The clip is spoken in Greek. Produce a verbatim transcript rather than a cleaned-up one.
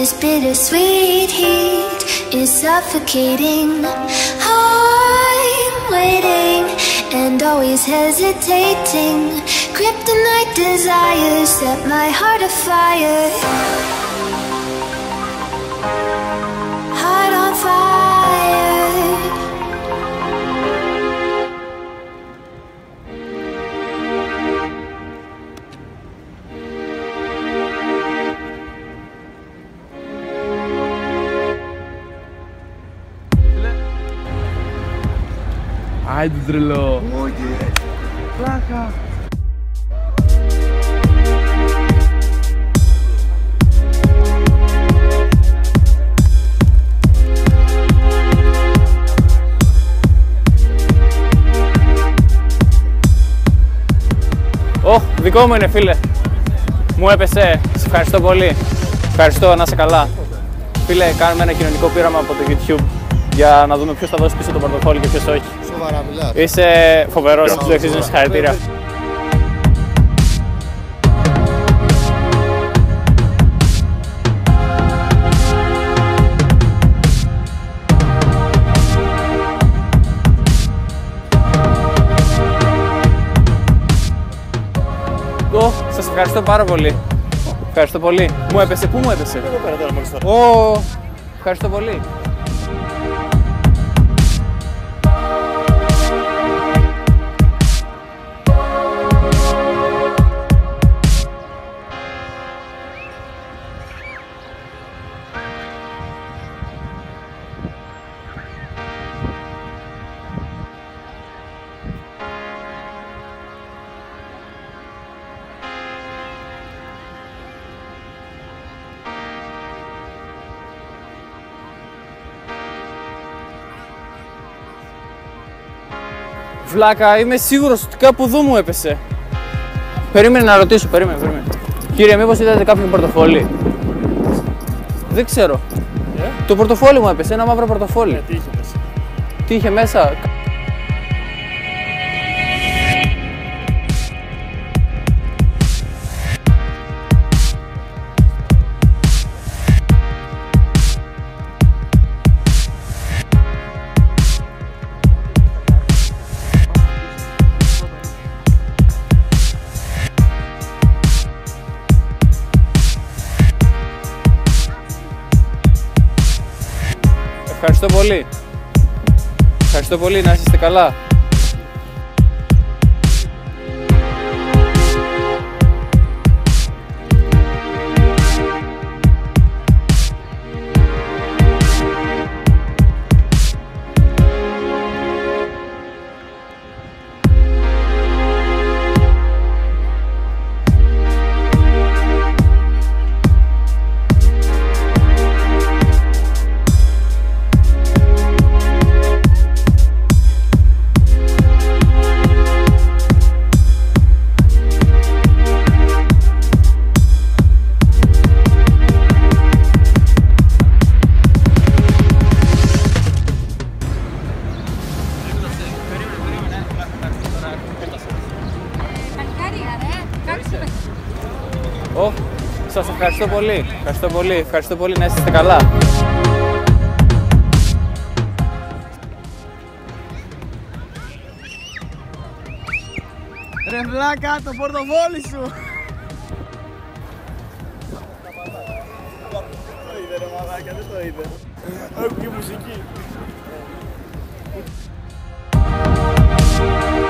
This bittersweet heat is suffocating. I'm waiting and always hesitating. Kryptonite desires set my heart afire. Heart on fire. Άιντε τρελό. Όχι, πλάκα. Ω, δικό μου είναι, φίλε. Μου έπεσε. Σε ευχαριστώ πολύ. Ευχαριστώ, να είσαι καλά. Φίλε, κάνουμε ένα κοινωνικό πείραμα από το YouTube για να δούμε ποιος θα δώσει πίσω το πορτοφόλι και ποιος όχι. Σοβαρά μιλάς. Είσαι φοβερός, σου αξίζουν συγχαρητήρια. Ω, σας ευχαριστώ πάρα πολύ. Ευχαριστώ πολύ. Μου έπεσε, πού μου έπεσε? Εδώ πέρα τώρα μόλις τώρα. Ω, ευχαριστώ πολύ. Βλάκα, είμαι σίγουρος ότι κάπου εδώ μου έπεσε. Περίμενε να ρωτήσω, περίμενε, περίμενε. Κύριε, μήπως είδατε κάποιο πορτοφόλι? Δεν ξέρω. Yeah. Το πορτοφόλι μου έπεσε, ένα μαύρο πορτοφόλι. Yeah, τι είχε μέσα? Τι είχε μέσα? Ευχαριστώ πολύ. Ευχαριστώ πολύ, να είστε καλά. Ω, σας ευχαριστώ πολύ. Ευχαριστώ πολύ. Ευχαριστώ πολύ, να είστε καλά. Ρε βλάκα, το πορτοφόλι σου. Δεν το είδε ρε μαλάκα, δεν το είδε. Άκου και μουσική.